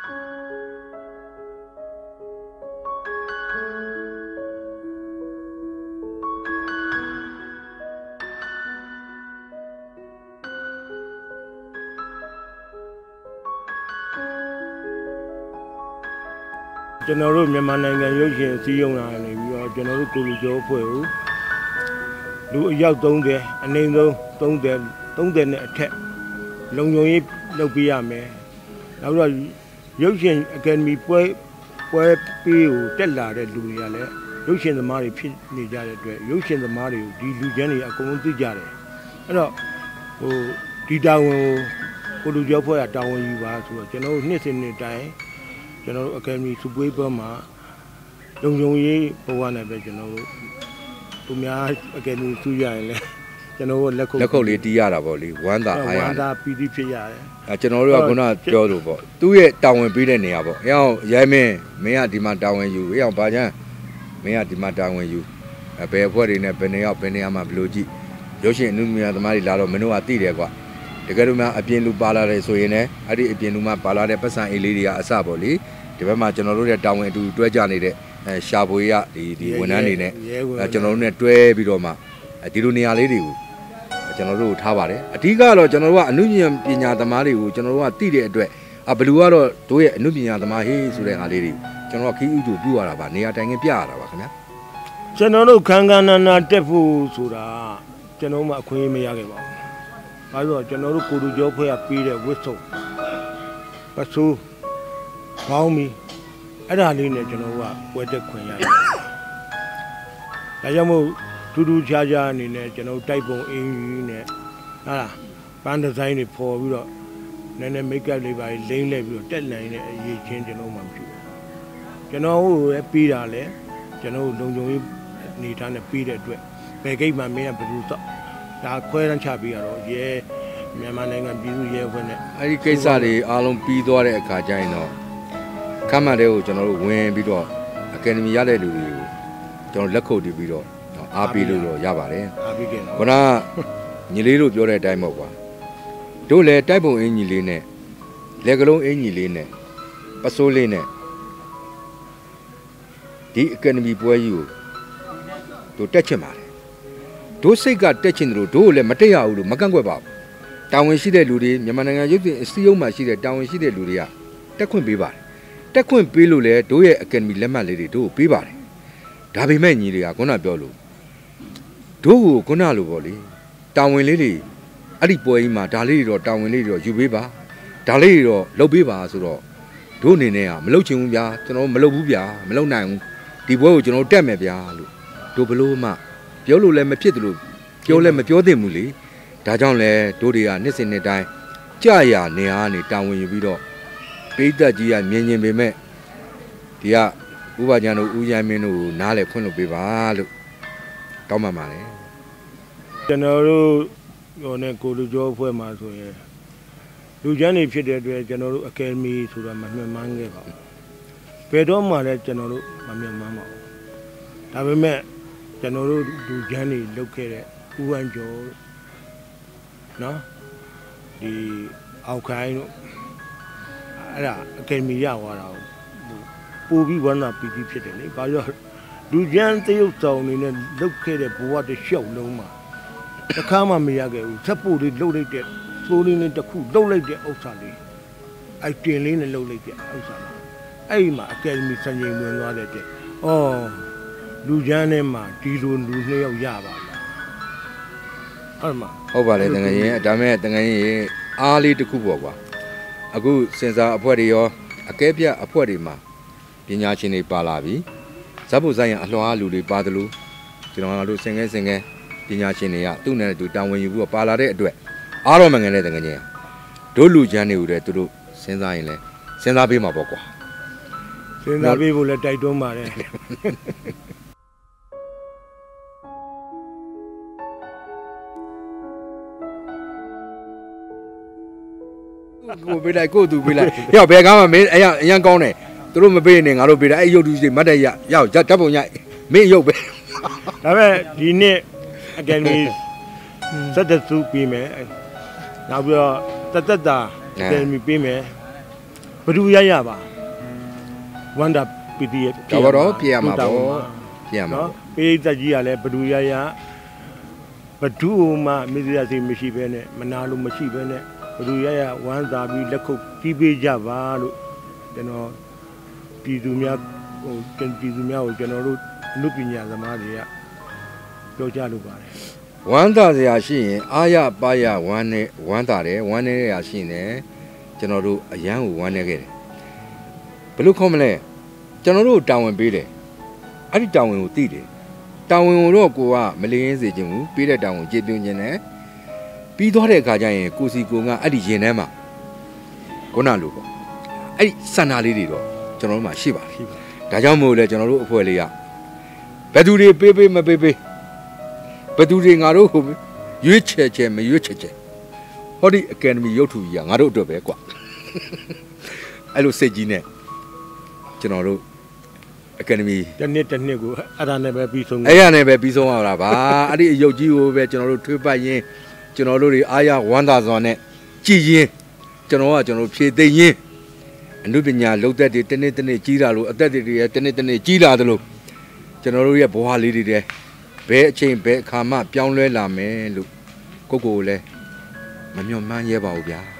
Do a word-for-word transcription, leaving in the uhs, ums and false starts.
ကျွန်တော်တို့မြန်မာနိုင်ငံရုပ်ရှင်စည်းရုံးလာနေပြီးတော့ကျွန်တော်တို့ကိုလူကျော်ဖွဲ့ကိုလူအယောက်သုံးဆယ်အနည်းဆုံးသုံးဆယ်သုံးဆယ်နဲ့အထက်လုံခြုံရေးလုပ်ပေးရမယ်နောက်တော့ရုပ်ရှင်အကယ်ဒမီပွဲပွဲပေးကိုတက်လာတဲ့လူတွေကလည်းရုပ်ရှင်သမားတွေဖြစ်နေကြတဲ့အတွက်ရုပ်ရှင်သမားတွေကိုဒီလူချမ်းတွေအကုန်လုံးသိကြတယ်အဲ့တော့ဟိုဒီတာဝန်ကိုကိုလူကျော်ဖွဲ့ကတာဝန်ယူပါဆိုတော့ကျွန်တော်တို့နှစ်စဉ်နှစ်တိုင်းကျွန်တော်တို့အကယ်ဒမီစုပွဲပွဲမှာလုံခြုံရေးဘဝနဲ့ပဲကျွန်တော်တို့သူများအကယ်ဒမီစုရရင်လေကျွန်တော်တို့လက်ခုပ်လက်ခုပ်လေးတီးရတာပေါ့လေဝမ်းသာအားရဝမ်းသာပီတိဖြစ်ရတယ်အဲကျွန်တော်တို့ကခုနပြောလို့ပေါ့သူ့ရဲ့တာဝန်ပေးတဲ့နေရာပေါ့အရောင်ရဲမင်းမင်းကဒီမှာတာဝန်ယူအရောင်ဘာချမ်းမင်းကဒီမှာတာဝန်ယူအဲဘယ်အဖွဲ့တွေနဲ့ဘယ်နေရောက်ဘယ်နေရာမှာဘယ်လိုကြည့်ရုပ်ရှင်အနုမြာသမားတွေလာတော့မင်းတို့ကသိတယ်ကွာတကယ်လို့များအပြင်လူပါလာတယ်ဆိုရင်လည်းအဲ့ဒီအပြင်လူမှပါလာတဲ့ပတ်စံအေးလေးတွေကအစပေါ့လေဒီဘက်မှာကျွန်တော်တို့ရဲ့တာဝန်အတူတွဲကြနေတဲ့အဲရှာဖွေရဒီဒီဝန်ထမ်းတွေနဲ့အဲကျွန်တော်တို့နဲ့တွဲပြီးတော့မှဒီလိုနေရာလေးတွေကိုကျွန်တော်တို့ထားပါတယ်အဓိကတော့ကျွန်တော်တို့ကအနုဉာဏ်ပညာသမားတွေကိုကျွန်တော်တို့ကသိတဲ့အတွက်အဘလူကတော့တို့ရဲ့အနုပညာသမားဟေးဆိုတဲ့ဟာလေးတွေကျွန်တော်ကခီးဥတူပြုရတာပါနေရာတိုင်ခင်ပြရတာပါခင်ဗျာကျွန်တော်တို့ခံခံနာနာတက်ဖို့ဆိုတာကျွန်တော်မှအခွင့်အရေးမရခဲ့ပါဘူးဘာလို့ကျွန်တော်တို့ကိုလူကျော်ဖွဲ့ကပြီးတဲ့ဝစ်စုံပစိုးဘောင်းမီအဲ့ဒါလေးနဲ့ကျွန်တော်ကပွဲတက်ခွင့်ရတယ်ဒါကြောင့်မို့ထူးထူးခြားခြားအနေနဲ့ကျွန်တော်တိုက်ပုံအင်းကြီးနဲ့ဟာလားပန်းဒီဇိုင်းတွေပေါ်ပြီးတော့နည်းနည်းမိတ်ကပ်လေးပါလိမ့်လိုက်ပြီးတော့တက်နိုင်တဲ့အရေးချင်းကျွန်တော်မှပြုတယ်ကျွန်တော်ဟိုပဲပြီးတာလဲကျွန်တော်လုံခြုံရေးနေထားနဲ့ပြီးတဲ့အတွက်ဘယ်ကိတ်မှမင်းကဘယ်လိုတော့ဒါခွဲတန်းချပြီးတော့ရဲမြန်မာနိုင်ငံပြည်သူရဲဖွဲ့နဲ့အဲ့ဒီကိစ္စတွေအားလုံးပြီးသွားတဲ့အခါကျရင်တော့ခမ်းမတဲ့ကိုကျွန်တော်တို့ဝင်ပြီးတော့အကယ်ဒမီရတဲ့လူတွေကိုကျွန်တော်လက်ခုပ်တီးပြီးတော့အားပေးလို့တော့ရပါတယ်အားပေးကြတယ်ခုနညီလေးတို့ပြောတဲ့အတိုင်းပေါ့ကွာတို့လည်းတိုက်ပုံအင်ကြီးလေးနဲ့လက်ကလုံးအင်ကြီးလေးနဲ့ပစိုးလေးနဲ့ဒီအကယ်ဒမီပွဲကြီးကိုတို့တက်ချင်ပါတယ်တို့စိတ်ကတက်ချင်တယ်လို့တို့လည်းမတက်ရဘူးလို့မကန့်ကွက်ပါဘူးတာဝန်ရှိတဲ့လူတွေမြန်မာနိုင်ငံရုပ်ရှင်အစည်းအရုံးမှာရှိတဲ့တာဝန်ရှိတဲ့လူတွေကတက်ခွင့်ပေးပါတယ်တက်ခွင့်ပေးလို့လည်းတို့ရဲ့အကယ်ဒမီလက်မှတ်လေးတွေတို့ပေးပါတယ်ဒါပေမဲ့ညီတွေကခုနပြောလို့တို့ကိုခုနလိုပေါ့လေတာဝန်လေးတွေအဲ့ဒီပွဲကြီးမှာဒါလေးတွေတော့တာဝန်လေးတွေတော့ယူပေးပါဒါလေးတွေတော့လုပ်ပေးပါဆိုတော့တို့အနေနဲ့ကမလုပ်ချင်ဘူးဗျာကျွန်တော်မလုပ်ဘူးဗျာမလုပ်နိုင်ဘူးဒီပွဲကိုကျွန်တော်တက်မယ်ဗျာလို့တို့ဘလို့မှပြောလို့လည်းမဖြစ်တယ်လို့ပြောလည်းမပြောသင့်ဘူးလေဒါကြောင့်လဲတို့တွေကနှစ်စဉ်နှစ်တိုင်းကြာရနေအားနေတာဝန်ယူပြီးတော့ပိဿတ်ကြီးကမြင်မြင်ပေမဲ့ဒီကဥပညာတို့ဦးရမင်းတို့နားလေဖွင့်လို့ပေးပါလို့တောင်းပန်ပါတယ်ကျွန်တော်တို့ဟိုနဲ့ကိုလူကျော်အဖွဲ့မှာဆိုရင်လူချမ်းတွေဖြစ်တဲ့အတွက်ကျွန်တော်တို့အကယ်ဒမီဆိုတာမမျှမှန်းခဲ့ပါဘူးဘယ်တော့မှလည်းကျွန်တော်တို့မမျှမှန်းပါဘူးဒါပေမဲ့ကျွန်တော်တို့လူချမ်းတွေလုပ်ခဲ့တဲ့ဦးဝမ်းကျော်နော်ဒီအောက်ခိုင်းတို့အဲ့ဒါအကယ်ဒမီရသွားတာပို့ပြီးဝမ်းသာပီတိဖြစ်တယ်လေဘာလို့လူချမ်းတရုတ်ဆောင်နေနဲ့လုပ်ခဲ့တဲ့ဘဝတစ်လျှောက်လုံးမှာတစ်ခါမှမရခဲ့ဘူးသက်ပို့လေးလှုပ်လိုက်တဲ့သိုးလေးနဲ့တစ်ခုလှုပ်လိုက်တဲ့ဥစ္စာလေးအဲ့တင်လေးနဲ့လှုပ်လိုက်တဲ့ဥစ္စာအဲ့ဒီမှာအကယ်ဒမီစံချိန်ဝင်သွားတဲ့တဲ့အော်လူချမ်းထဲမှာဒီလိုလူနှစ်ယောက်ရပါလားဟုတ်မှာဟုတ်ပါလေတကယ်ရင်ဒါမဲ့တကယ်ရင်အားလေးတစ်ခုပေါ့ကွာအခုစင်စာအဖွဲ့တွေရောအကဲပြအဖွဲ့တွေမှာပညာရှင်တွေပါလာပြီဇက်ဖို့ဇက်ရံအလွှာလူတွေပါတယ်လို့ကျွန်တော်တို့စင်ငယ်စင်ငယ်ပညာရှင်တွေကသူ့နဲ့သူတာဝန်ယူပြီးတော့ပါလာတဲ့အတွက်အားတော့မငယ်တဲ့တကယ်ချင်းတို့လူချမ်းတွေကိုလည်းသူတို့စဉ်းစားရင်လည်းစဉ်းစားပေးမှာပေါ့ကွာစဉ်းစားပေးဖို့လည်းတိုက်တွန်းပါတယ်ကိုပေးလိုက်ကိုသူပေးလိုက်ရောက်ဘယ်ကားမှမင်းအရင်အရင်ကောင်းတယ်သူတို့မပေးနေငါတို့ပေးတာအဲ့ရုပ်တူစိတ်မတ်တရရောက်ဓာတ်ပုံညမင်းရုပ်ပဲဒါပေမဲ့ဒီနေ့အကယ်ဒမီစက်တဆူပြီးမယ်နောက်ပြီးတော့တသက်တာအကယ်ဒမီပြီးမယ်ဘဒူရရပါဝန္တာပီတီရဲ့ဒါတော့ပြရမှာပေါ့ပြရမှာနော်ပေးသက်ကြီးကလည်းဘဒူရရဘဒူမှမစ္စရစီမရှိဘဲနဲ့မနာလို့မရှိဘဲနဲ့ဘဒူရရဝမ်းသာပြီးလက်ခုပ်ပြီးပေးကြပါလို့ကျွန်တော်ပြည်သူများဟိုပြည်သူများကိုကျွန်တော်တို့လူပညာသမားတွေကပြောကြလို့ပါတယ်ဝမ်းသာစရာရှိရင်အာရပါရဝမ်းနဲ့ဝမ်းသာတယ်ဝမ်းနေရရှိနေကျွန်တော်တို့အရန်ကိုဝမ်းနေခဲ့တယ်ဘယ်လိုခေါ်မလဲကျွန်တော်တို့တာဝန်ပေးတယ်အဲ့ဒီတာဝန်ကိုသိတယ်တာဝန်ကိုတော့ကိုကမလင်းစေခြင်းဘူးပေးတဲ့တာဝန်ကျေပြင်းခြင်းနဲ့ပြီးသွားတဲ့အခါကျရင်ကိုစီကိုကအဲ့ဒီရင်ထဲမှာခုနလိုပေါ့အဲ့ဒီစန္ဒာလေးတွေတော့ကျွန်တော်တို့မှာရှိပါတယ်ဒါကြောင့်မို့လဲကျွန်တော်တို့အဖွဲ့လေးကဘယ်သူတွေပေးပေးမပေးပေးဘယ်သူတွေငါတို့ဟိုရွေးချယ်ချယ်မရွေးချယ်ချယ်ဟောဒီအကယ်ဒမီရုပ်ထုကြီးကငါတို့အတွက်ပဲကွာအဲ့လိုစိတ်ကြီးနဲ့ကျွန်တော်တို့အကယ်ဒမီတစ်နှစ်တစ်နှစ်ကိုအဲ့ဒါနဲ့ပဲပြီးဆုံးအဲ့ရနဲ့ပဲပြီးဆုံးရတာပါအဲ့ဒီအယုတ်ကြီးကိုပဲကျွန်တော်တို့ထွေးပတ်ရင်းကျွန်တော်တို့တွေအားရဝမ်းသာစွာနဲ့ကြည်ရင်ကျွန်တော်ကကျွန်တော်ဖြည့်သိမ့်ရင်အနုပညာလုံးသက်တွေတနေ့တနေ့ကြီးလာလို့အသက်တွေတနေ့တနေ့ကြီးလာတယ်လို့ကျွန်တော်တို့ရဲ့ဘဝလေးတွေတဲ့ဘယ်အချိန်ဘယ်အခါမှပြောင်းလဲလာမယ်လို့ကိုကိုလည်းမမျှော်မှန်းရဲပါဘူးဗျာ